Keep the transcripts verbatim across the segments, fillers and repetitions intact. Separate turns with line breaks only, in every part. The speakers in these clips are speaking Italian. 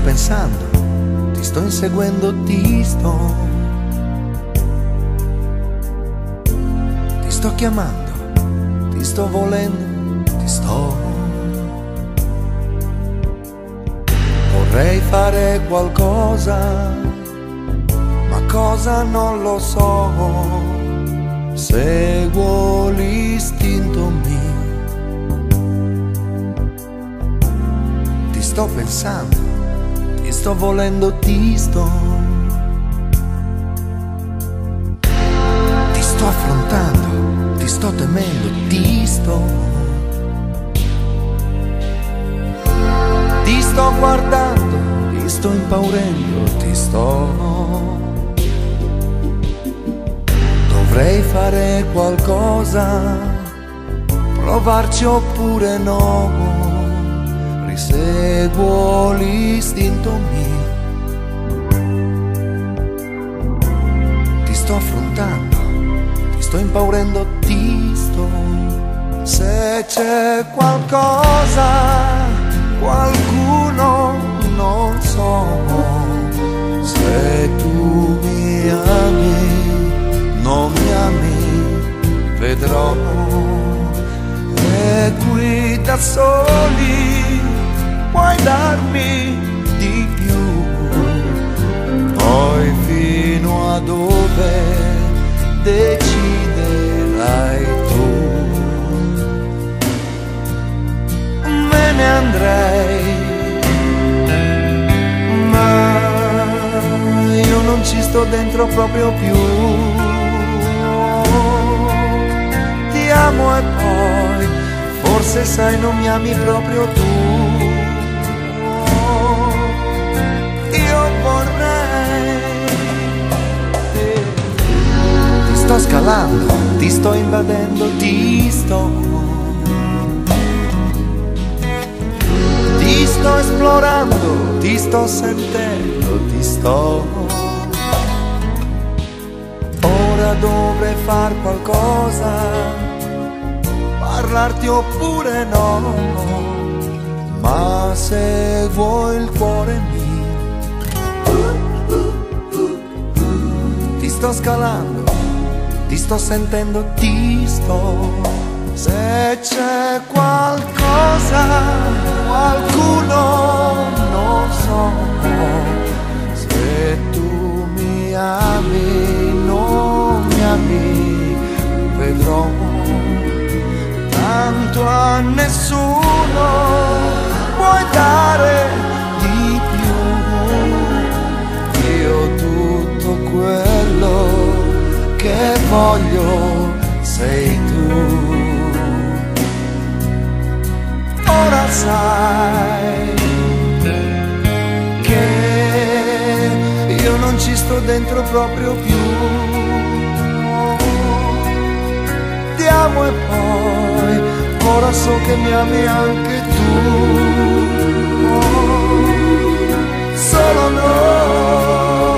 pensando, ti sto inseguendo, ti sto, ti sto chiamando, ti sto volendo, ti sto. Vorrei fare qualcosa, ma cosa non lo so. Seguo l'istinto mio. Ti sto pensando, ti sto volendo, ti sto. Ti sto affrontando, ti sto temendo, ti sto. Ti sto guardando, ti sto impaurendo, ti sto. Dovrei fare qualcosa, provarci oppure no. Riseguo l'istinto mio. Ti sto affrontando, ti sto impaurendo, ti sto. Se c'è qualcosa, qualcuno, non so, se tu mi ami, non mi ami, vedrò. E qui da soli puoi darmi di più, poi fino a dove deciderai tu. Me ne andrei, ma io non ci sto dentro proprio più. Ti amo e poi forse sai non mi ami proprio tu. Io vorrei, ti sto scalando, ti sto invadendo, ti sto. Ti sto esplorando, ti sto sentendo, ti sto. Ora dovrei far qualcosa, parlarti oppure no, ma seguo il cuore mio. Ti sto scalando, ti sto sentendo, ti sto. Se c'è qualcosa, qualcuno, non so, se tu mi ami, non mi ami, vedrò. Tanto a nessuno puoi dare di più. Io tutto quello che voglio sei tu. Ora sai che io non ci sto dentro proprio più. Ti amo e poi ora so che mi ami anche tu. Solo noi.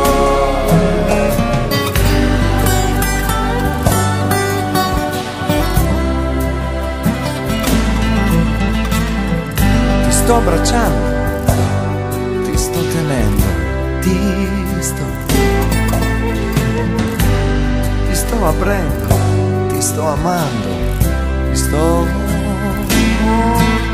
Ti sto abbracciando, ti sto tenendo, ti sto. Ti sto aprendo, ti sto amando, ti sto.